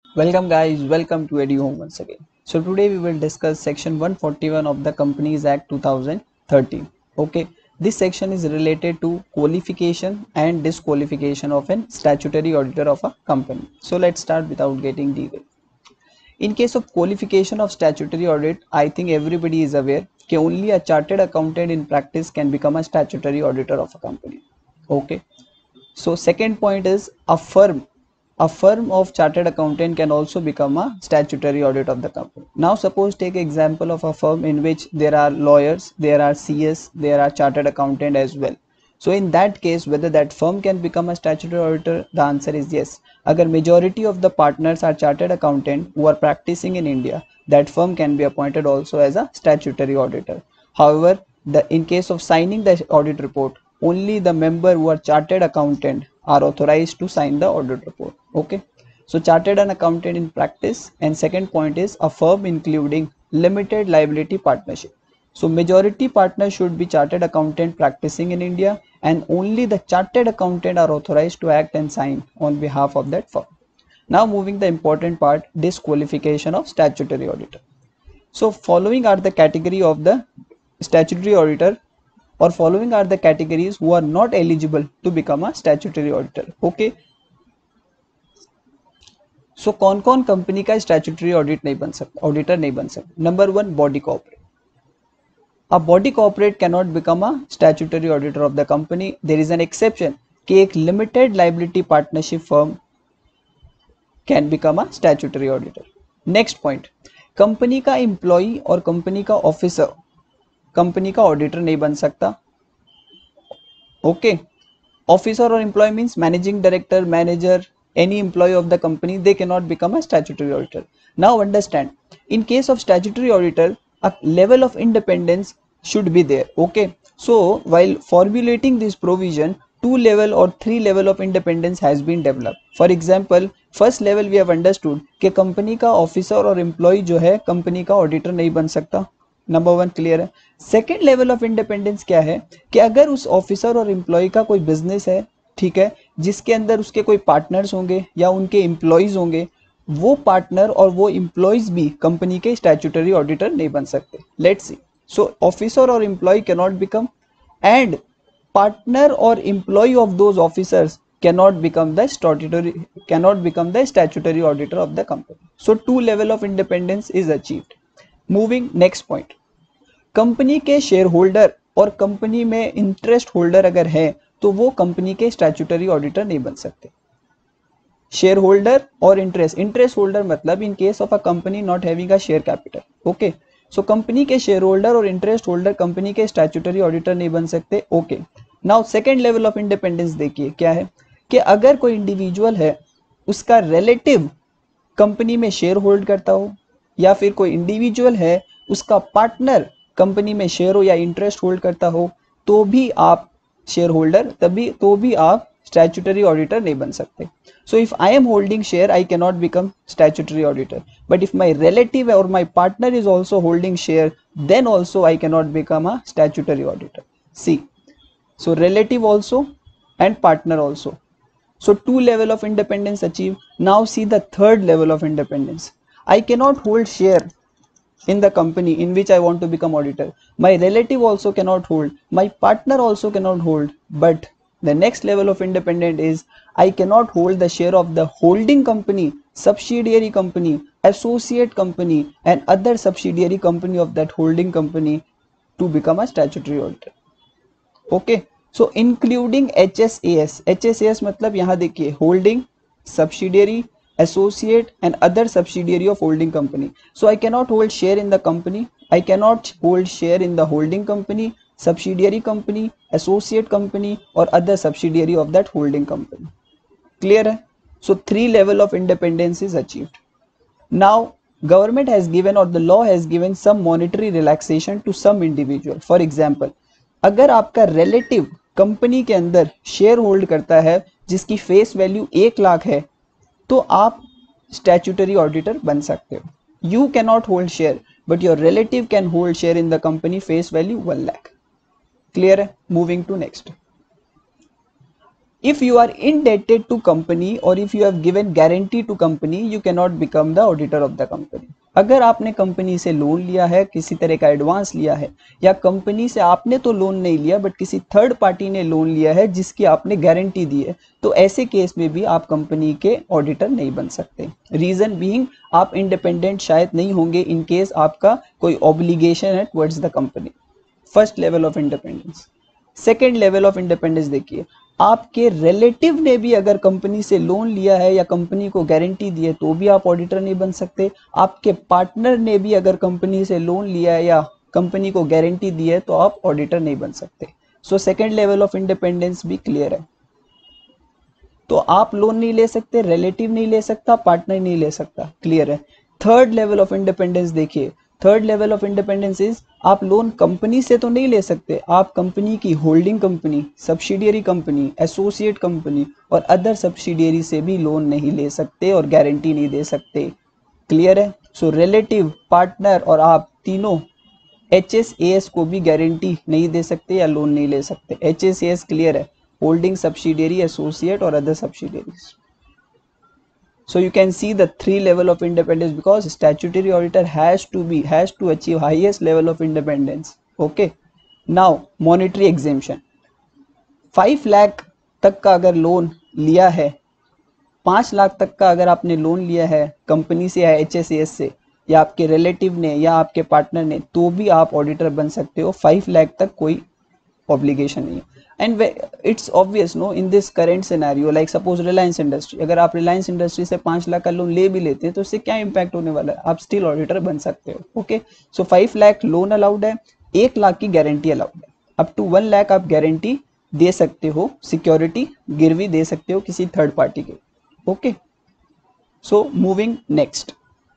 Welcome guys, welcome to EduHome once again. So today we will discuss section 141 of the Companies Act 2013. Okay, this section is related to qualification and disqualification of an statutory auditor of a company. So let's start without getting detailed. In case of qualification of statutory audit, I think everybody is aware that only a chartered accountant in practice can become a statutory auditor of a company. Okay. So second point is a firm of chartered accountant can also become a statutory audit of the company. Now suppose take example of a firm in which there are lawyers, there are CS, there are chartered accountant as well. So in that case, whether that firm can become a statutory auditor, the answer is yes. Agar majority of the partners are chartered accountant who are practicing in India, that firm can be appointed also as a statutory auditor. However, in case of signing the audit report, only the member who are chartered accountant are authorized to sign the audit report. Okay, so chartered an accountant in practice, and second point is a firm including limited liability partnership. So majority partner should be chartered accountant practicing in India, and only the chartered accountant are authorized to act and sign on behalf of that firm. Now moving the important part, disqualification of statutory auditor. So following are the category of the statutory auditor, or following are the categories who are not eligible to become a statutory auditor. Okay, सो कौन कौन company का statutory auditor नहीं बन सकता? Number one, body corporate. A body corporate cannot become a statutory auditor of the company. There is an exception कि एक limited liability partnership firm can become a statutory auditor. Next point, company का employee और company का officer company का auditor नहीं बन सकता. Okay, officer or employee means managing director, manager, any employee of the company, they cannot become a statutory auditor. Now understand, in case of statutory auditor, a level of independence should be there. Okay, so while formulating this provision, 2 level or 3 level of independence has been developed. For example, first level we have understood कि company का officer और employee जो है company का auditor नहीं बन सकता. Number one clear है. सेकेंड लेवल ऑफ इंडिपेंडेंस क्या है कि अगर उस ऑफिसर और एम्प्लॉय का कोई बिजनेस है, ठीक है, जिसके अंदर उसके कोई पार्टनर्स होंगे या उनके एम्प्लॉयज होंगे, वो पार्टनर और वो एम्प्लॉयज भी कंपनी के स्टैट्यूटरी ऑडिटर नहीं बन सकते. Let's see. सो ऑफिसर और employee can not become, and partner or employee of those officers cannot become the statutory auditor of the company. So 2 level of independence is achieved. Moving next point, company के share holder और company में interest holder अगर है तो वो company के statutory auditor नहीं बन सकते. शेयर होल्डर और इंटरेस्ट होल्डर मतलब in case of a company not having a share capital. Okay, so company के शेयर होल्डर और इंटरेस्ट होल्डर कंपनी के स्टैट्यूटरी ऑडिटर नहीं बन सकते. Okay, now second level of independence देखिए क्या है कि अगर कोई इंडिविजुअल है, उसका रिलेटिव कंपनी में शेयर होल्ड करता हो, या फिर कोई इंडिविजुअल है उसका पार्टनर कंपनी में शेयर हो या इंटरेस्ट होल्ड करता हो, तो भी आप शेयर होल्डर तभी तो भी आप स्टैट्यूटरी ऑडिटर नहीं बन सकते. So if I am holding share I can not become statutory auditor, but if my relative और my partner is also holding share, then also I cannot become a statutory auditor. See, so relative also and partner also. So 2 level of independence achieved. Now see the third level of independence. I cannot hold share in the company in which I want to become auditor. My relative also cannot hold, my partner also cannot hold, but the next level of independent is I cannot hold the share of the holding company, subsidiary company, associate company and other subsidiary company of that holding company to become a statutory auditor. Okay, so including HSAS. HSAS मतलब यहाँ देखिए holding, subsidiary, associate and other subsidiary of holding company. So I cannot hold share in the company, I cannot hold share in the holding company, subsidiary company, associate company or other subsidiary of that holding company. Clear है? So 3 level of independence is achieved. Now government has given or the law has given some monetary relaxation to some individual. For example, अगर आपका relative company के अंदर share hold करता है जिसकी face value 1 lakh है, तो आप स्टैट्यूटरी ऑडिटर बन सकते हो. You can not hold share but your relative can hold share in the company face value 1 lakh. Clear है? Moving to next. If you are indebted to company or if you have given guarantee to company, you cannot become the auditor of the company. अगर आपने company से loan लिया है, किसी तरह का advance लिया है, या कंपनी से आपने तो लोन नहीं लिया बट किसी थर्ड पार्टी ने लोन लिया है जिसकी आपने गारंटी दी है, तो ऐसे केस में भी आप कंपनी के ऑडिटर नहीं बन सकते. रीजन बीइंग आप इंडिपेंडेंट शायद नहीं होंगे इन केस आपका कोई ऑब्लिगेशन है towards the company. First level of independence. Second level of independence देखिए, आपके रिलेटिव ने भी अगर कंपनी से लोन लिया है या कंपनी को गारंटी दी है तो भी आप ऑडिटर नहीं बन सकते. आपके पार्टनर ने भी अगर कंपनी से लोन लिया है या कंपनी को गारंटी दी है तो आप ऑडिटर नहीं बन सकते. So second level of independence भी क्लियर है. तो आप लोन नहीं ले सकते, रिलेटिव नहीं ले सकता, पार्टनर नहीं ले सकता, क्लियर है. थर्ड लेवल ऑफ इंडिपेंडेंस देखिए, third level of independence is आप लोन कंपनी से तो नहीं ले सकते, आप कंपनी की holding company, subsidiary company, associate company और अदर सब्सिडियरी से भी लोन नहीं ले सकते और गारंटी नहीं दे सकते. क्लियर है. सो रिलेटिव, पार्टनर और आप तीनों HSAS को भी गारंटी नहीं दे सकते या लोन नहीं ले सकते. HSAS क्लियर है, होल्डिंग सब्सिडियरी, एसोसिएट और other subsidiaries. So you can see the three level of independence because statutory auditor has to achieve highest level of independence. Okay. Now monetary exemption. 5 lakh तक का अगर loan लिया है, 5 लाख तक का अगर आपने लोन लिया है कंपनी से या HSAS से या आपके रिलेटिव ने या आपके पार्टनर ने, तो भी आप ऑडिटर बन सकते हो. 5 लाख तक कोई ऑब्लिगेशन नहीं है. And it's obvious no in this current scenario, like suppose Reliance industry, अगर आप रिलायंस इंडस्ट्री से 5 लाख का लोन ले भी लेते हैं तो उससे क्या इंपैक्ट होने वाला है, आप स्टिल ऑडिटर बन सकते हो. Okay. So 5 lakh loan allowed है, 1 लाख की गारंटी अलाउड है. अप टू 1 लाख आप गारंटी दे सकते हो, सिक्योरिटी गिरवी दे सकते हो किसी थर्ड पार्टी के. Okay. So moving next.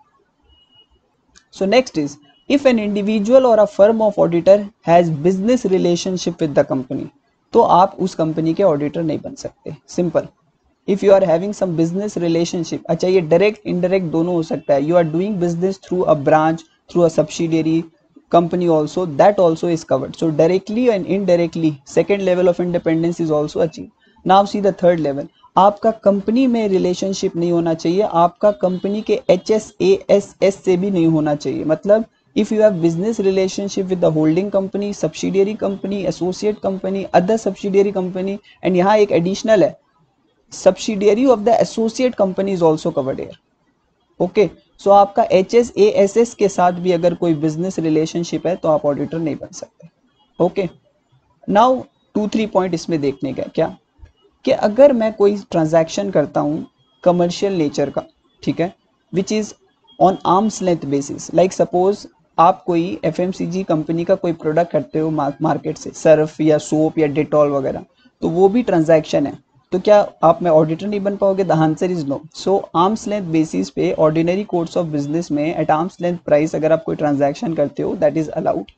So next is, if an individual or a firm of auditor has business relationship with the company, तो आप उस कंपनी के ऑडिटर नहीं बन सकते. Simple. If you are having some business relationship, अच्छा ये direct indirect दोनों हो सकता है, you are doing business through a branch, through a subsidiary company also, that also is covered. So directly and indirectly second level of independence is also achieved. Now see the third level. आपका कंपनी में relationship नहीं होना चाहिए, आपका company के HSAS से भी नहीं होना चाहिए. मतलब if you have business relationship with the holding company, subsidiary company, associate company, other subsidiary company, and यहाँ एक additional है, subsidiary of the associate company is also covered here. Okay. So आपका HSAS के साथ भी अगर कोई बिजनेस रिलेशनशिप है तो आप ऑडिटर नहीं बन सकते. ओके. नाउ 2-3 पॉइंट इसमें देखने का क्या, कि अगर मैं कोई ट्रांजैक्शन करता हूँ कमर्शियल नेचर का, ठीक है, which is on arm's length basis, like suppose आप कोई FMCG कंपनी का कोई प्रोडक्ट करते हो मार्केट से, सर्फ या सोप या डेटॉल वगैरह, तो वो भी ट्रांजैक्शन है. तो क्या आप में ऑडिटर नहीं बन पाओगे? The answer is no. So arm's length basis पे ऑर्डिनरी कोर्स ऑफ बिजनेस में एट आर्म्स लेंथ प्राइस अगर आप कोई ट्रांजैक्शन करते हो that is allowed.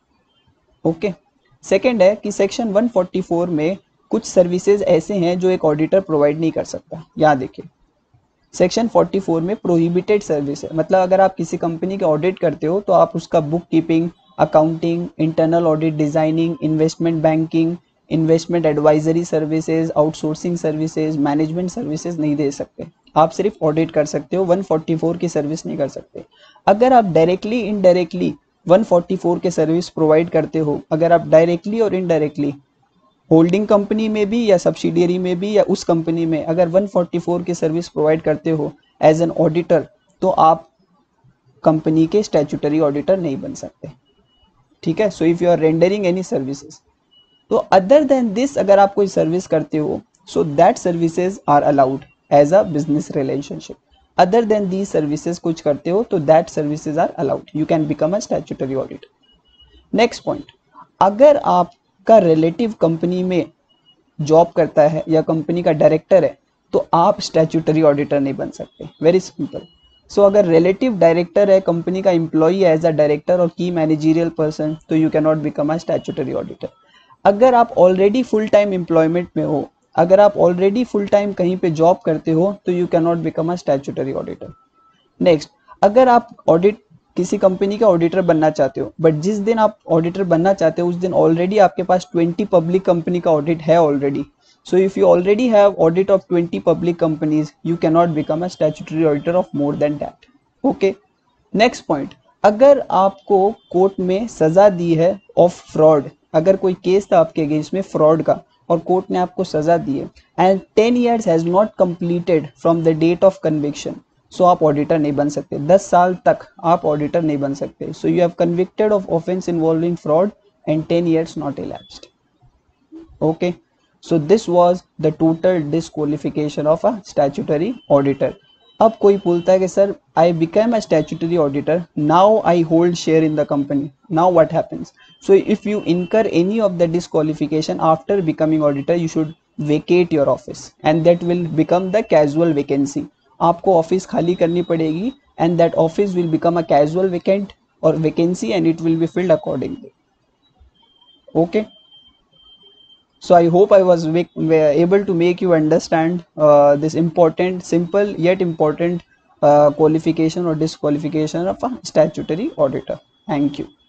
Okay. Second है कि सेक्शन 144 में कुछ सर्विसेज ऐसे हैं जो एक ऑडिटर प्रोवाइड नहीं कर सकता. यहाँ देखिए सेक्शन 44 में प्रोहिबिटेड सर्विस है, मतलब अगर आप किसी कंपनी के ऑडिट करते हो तो आप उसका book keeping, accounting, internal audit, designing, investment banking, investment advisory services, outsourcing services, management services नहीं दे सकते. आप सिर्फ ऑडिट कर सकते हो, 144 की सर्विस नहीं कर सकते. अगर आप डायरेक्टली इनडायरेक्टली 144 के सर्विस प्रोवाइड करते हो, अगर आप डायरेक्टली और इनडायरेक्टली होल्डिंग कंपनी में भी या सब्सिडियरी में भी या उस कंपनी में अगर 144 की सर्विस प्रोवाइड करते हो एज एन ऑडिटर, तो आप कंपनी के स्टैट्यूटरी ऑडिटर नहीं बन सकते. ठीक है. So if you are rendering any services, तो अदर देन दिस अगर आप कोई सर्विस करते हो, so that services are allowed as a business relationship. Other than the services कुछ करते हो तो that services are allowed, you can become a statutory auditor. Next point, अगर आपका रिलेटिव कंपनी में जॉब करता है या कंपनी का डायरेक्टर है तो आप स्टैट्यूटरी ऑडिटर नहीं बन सकते. Very simple. सो अगर रिलेटिव डायरेक्टर है, कंपनी का एम्प्लॉई है एज अ डायरेक्टर और की मैनेजरियल पर्सन, तो you can not become a statutory auditor. अगर आप ऑलरेडी फुल टाइम एम्प्लॉयमेंट में हो, अगर आप ऑलरेडी फुल टाइम कहीं पे जॉब करते हो, तो you can not become a statutory auditor. Next, अगर आप ऑडिट किसी कंपनी का ऑडिटर बनना चाहते हो, बट जिस दिन आप ऑडिटर बनना चाहते हो उस दिन ऑलरेडी आपके पास 20 पब्लिक कंपनी का ऑडिट है already, So if you already have audit of 20 public companies, you cannot become a statutory auditor of more than that. Okay. Next point, अगर आपको कोर्ट में सजा दी है ऑफ फ्रॉड, अगर कोई केस था आपके अगेंस्ट में फ्रॉड का और कोर्ट ने आपको सजा दी है and 10 years has not completed from the date of conviction, so आप ऑडिटर नहीं बन सकते, 10 साल तक आप ऑडिटर नहीं बन सकते. So you have convicted of offence involving fraud and 10 years not elapsed. Okay, so this was the total disqualification of a statutory auditor. अब कोई बोलता है कि sir I become a statutory auditor, now I hold share in the company, now what happens? So if you incur any of the disqualification after becoming auditor, you should vacate your office and that will become the casual vacancy. आपको office खाली करनी पड़ेगी and that office will become a casual vacant और vacancy and it will be filled accordingly. Okay. So I hope I was able to make you understand this important, simple yet important qualification or disqualification of a statutory auditor. Thank you.